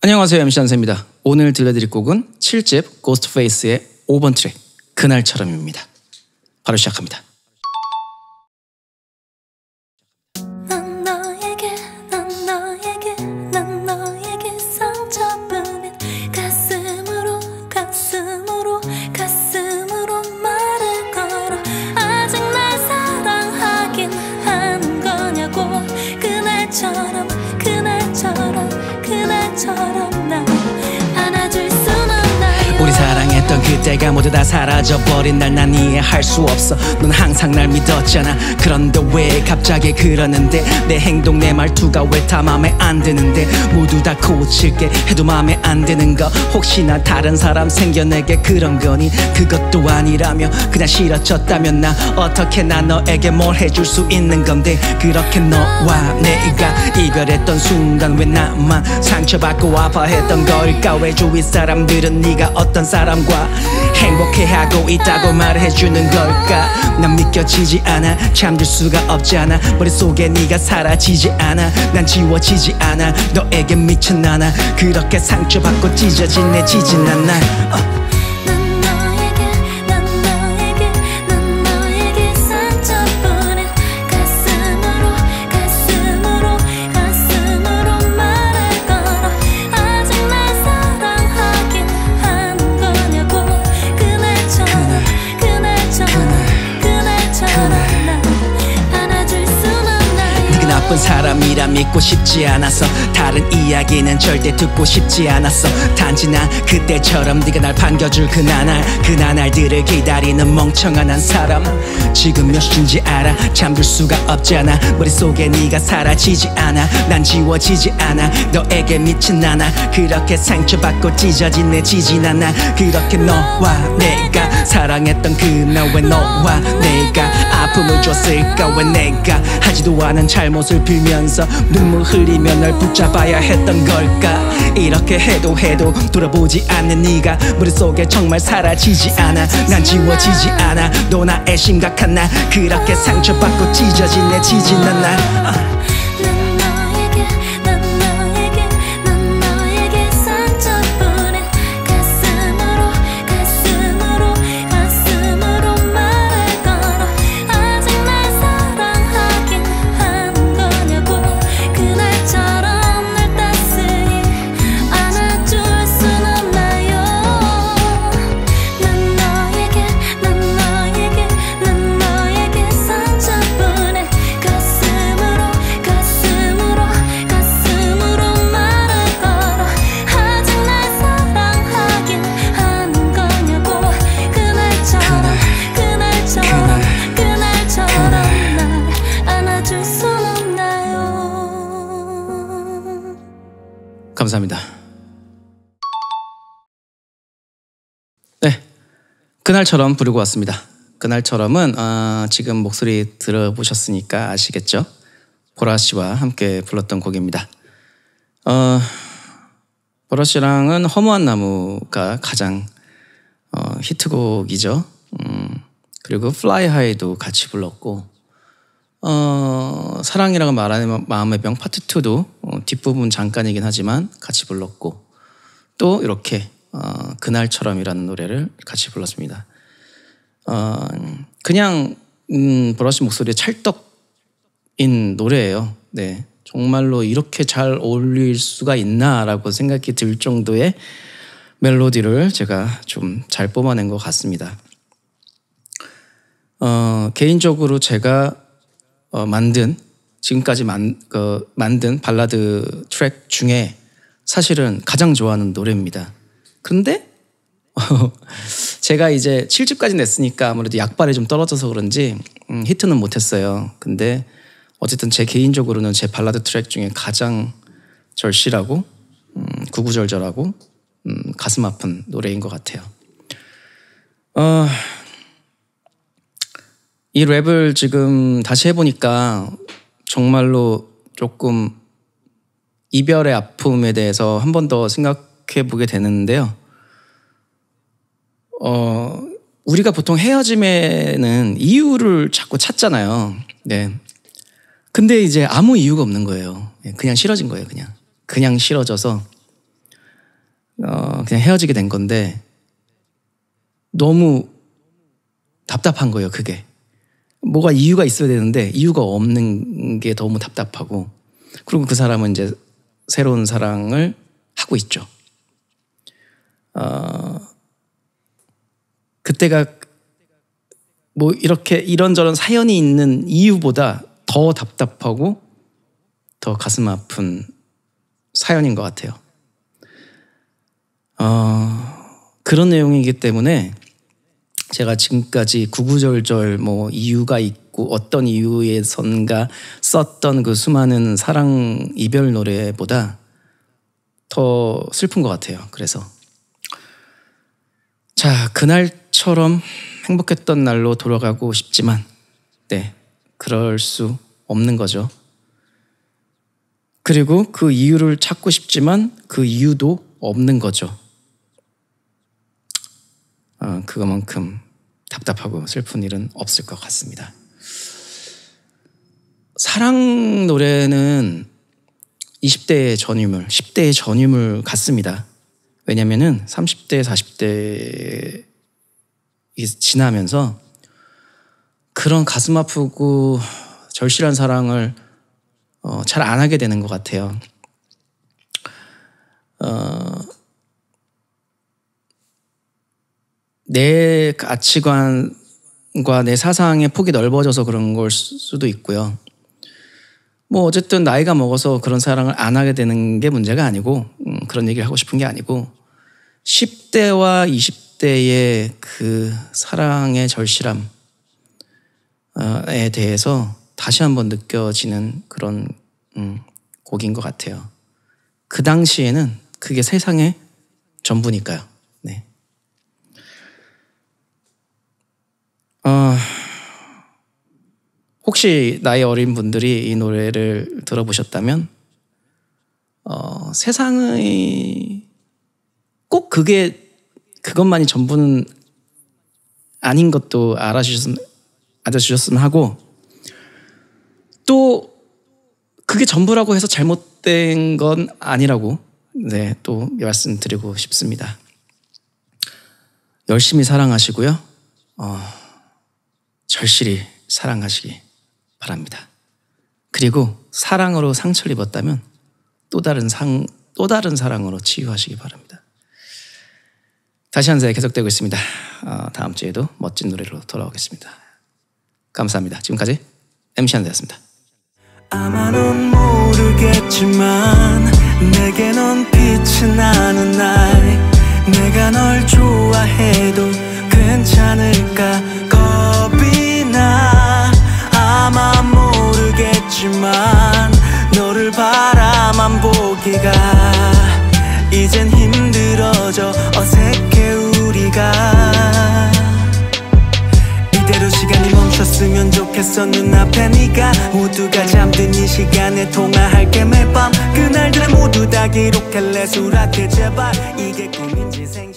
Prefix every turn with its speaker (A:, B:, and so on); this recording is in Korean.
A: 안녕하세요, MC 한세입니다. 오늘 들려드릴 곡은 7집 고스트페이스의 5번 트랙 그날처럼입니다. 바로 시작합니다. 우리 사랑했던 그때가 모두 다 사라져버린 날 난 이해할 수 없어. 넌 항상 날 믿었잖아. 그런데 왜 갑자기 그러는데 내 행동 내 말투가 왜 다 맘에 안 드는데 모두 다 고칠게 해도 맘에 안 드는 거 혹시나 다른 사람 생겨 내게 그런 거니? 그것도 아니라며 그냥 싫어졌다면 나 어떻게 나 너에게 뭘 해줄 수 있는 건데 그렇게 너와 내가 이별했던 순간 왜 나만 상처받고 아파했던 걸까? 왜 주위 사람들은 네가 어떤 사람과 행복해하고 있다고 말해주는 걸까? 난 믿겨지지 않아. 잠들 수가 없잖아. 머릿속에 네가 사라지지 않아. 난 지워지지 않아. 너에게 미친 나나 그렇게 상처받고 찢어진 내 지진 않아. 나쁜 사람이라 믿고 싶지 않았어. 다른 이야기는 절대 듣고 싶지 않았어. 단지 난 그때처럼 네가 날 반겨줄 그 나날들을 기다리는 멍청한 한 사람. 지금 몇 시인지 알아. 잠들 수가 없잖아. 머릿속에 네가 사라지지 않아. 난 지워지지 않아. 너에게 미친 나나 그렇게 상처받고 찢어진 내 지진 않아. 그렇게 너와 내가 사랑했던 그날 왜 너와 내가 아픔을 줬을까? 왜 내가 하지도 않은 잘못을 빌면서 눈물 흘리며 널 붙잡아야 했던 걸까? 이렇게 해도 돌아보지 않는 네가 머릿속에 정말 사라지지 않아. 난 지워지지 않아. 너 나의 심각한 나 그렇게 상처받고 찢어진 내 지진 않아. 감사합니다. 네, 그날처럼 부르고 왔습니다. 그날처럼은 지금 목소리 들어보셨으니까 아시겠죠? 보라 씨와 함께 불렀던 곡입니다. 보라 씨랑은 허무한 나무가 가장 히트곡이죠. 그리고 Fly High도 같이 불렀고 사랑이라고 말하는 마음의 병 파트 2도 뒷부분 잠깐이긴 하지만 같이 불렀고 또 이렇게 그날처럼이라는 노래를 같이 불렀습니다. 그냥 보라씨 목소리에 찰떡인 노래예요. 네, 정말로 이렇게 잘 어울릴 수가 있나라고 생각이 들 정도의 멜로디를 제가 좀 잘 뽑아낸 것 같습니다. 개인적으로 제가 지금까지 만든 발라드 트랙 중에 사실은 가장 좋아하는 노래입니다. 그런데 제가 이제 7집까지 냈으니까 아무래도 약발이 좀 떨어져서 그런지 히트는 못했어요. 근데 어쨌든 제 개인적으로는 제 발라드 트랙 중에 가장 절실하고 구구절절하고 가슴 아픈 노래인 것 같아요. 이 랩을 지금 다시 해보니까 정말로 조금 이별의 아픔에 대해서 한 번 더 생각해 보게 되는데요. 우리가 보통 헤어짐에는 이유를 자꾸 찾잖아요. 네. 근데 이제 아무 이유가 없는 거예요. 그냥 싫어진 거예요. 그냥 싫어져서 그냥 헤어지게 된 건데 너무 답답한 거예요. 그게 뭐가 이유가 있어야 되는데 이유가 없는 게 너무 답답하고, 그리고 그 사람은 이제 새로운 사랑을 하고 있죠. 그때가 뭐 이렇게 이런저런 사연이 있는 이유보다 더 답답하고 더 가슴 아픈 사연인 것 같아요. 그런 내용이기 때문에 제가 지금까지 구구절절 뭐 이유가 있고 어떤 이유에선가 썼던 그 수많은 사랑 이별 노래보다 더 슬픈 것 같아요. 그래서 자, 그날처럼 행복했던 날로 돌아가고 싶지만 그럴 수 없는 거죠. 그리고 그 이유를 찾고 싶지만 그 이유도 없는 거죠. 그거만큼 답답하고 슬픈 일은 없을 것 같습니다. 사랑 노래는 20대의 전유물, 10대의 전유물 같습니다. 왜냐면은 30대, 40대 지나면서 그런 가슴 아프고 절실한 사랑을 잘 안 하게 되는 것 같아요. 내 가치관과 내 사상의 폭이 넓어져서 그런 걸 수도 있고요. 뭐 어쨌든 나이가 먹어서 그런 사랑을 안 하게 되는 게 문제가 아니고, 그런 얘기를 하고 싶은 게 아니고, 10대와 20대의 그 사랑의 절실함에 대해서 다시 한번 느껴지는 그런 곡인 것 같아요. 그 당시에는 그게 세상의 전부니까요. 네. 혹시 나이 어린 분들이 이 노래를 들어보셨다면 세상의 꼭 그것만이 전부는 아닌 것도 알아주셨으면 하고, 또 그게 전부라고 해서 잘못된 건 아니라고 또 말씀드리고 싶습니다. 열심히 사랑하시고요. 절실히 사랑하시기 바랍니다. 그리고 사랑으로 상처를 입었다면 또 다른 사랑으로 치유하시기 바랍니다. 다시 한 사회 계속되고 있습니다. 다음 주에도 멋진 노래로 돌아오겠습니다. 감사합니다. 지금까지 MC 한대였습니다.
B: 아마 넌 모르겠지만 내게 넌 빛이 나는 날, 내가 널 좋아해도 괜찮을까 겁이 나. 아마 모르겠지만 너를 바라만 보기가 이젠 힘들어져. 어색해 우리가. 이대로 시간이 멈췄으면 좋겠어. 눈앞에 네가. 모두가 잠든 이 시간에 통화할게 매밤. 그날들은 모두 다 기록할래 수락해 제발. 이게 꿈인지 생각